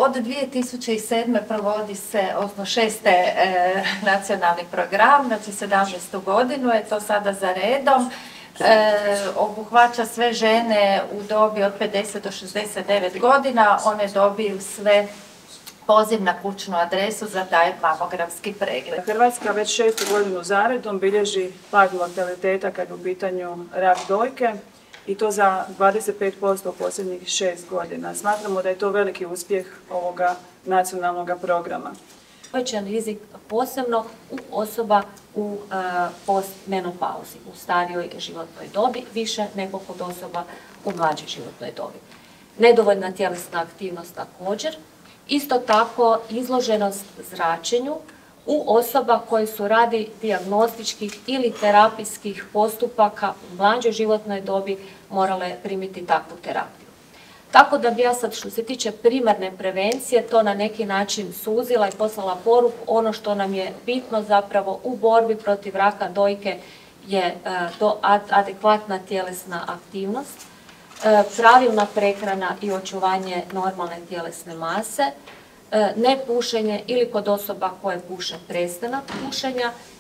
Od 2007. provodi se, odnosno 6. nacionalni program, znači 17. godinu je to sada za redom. Obuhvaća sve žene u dobi od 50 do 69 godina, one dobiju sve poziv na kućnu adresu za taj mamografski pregled. Hrvatska već 6. godinu zaredom bilježi pad mortaliteta kad je u pitanju rak dojke i to za 25% u posljednjih 6 godina. Smatramo da je to veliki uspjeh ovoga nacionalnog programa. Povećan rizik posebno u osoba u postmenopauzi, u starijoj životnoj dobi, više nego kod osoba u mlađoj životnoj dobi. Nedovoljna tjelesna aktivnost također. Isto tako izloženost zračenju u osoba koje su radi dijagnostičkih ili terapijskih postupaka u mlađoj životnoj dobi morale primiti takvu terapiju. Tako da bi ja sad što se tiče primarne prevencije to na neki način suzila i poslala poruku, ono što nam je bitno zapravo u borbi protiv raka dojke je adekvatna tjelesna aktivnost, pravilna prehrana i očuvanje normalne tjelesne mase, nepušenje ili kod osoba koje puše prestanak pušenja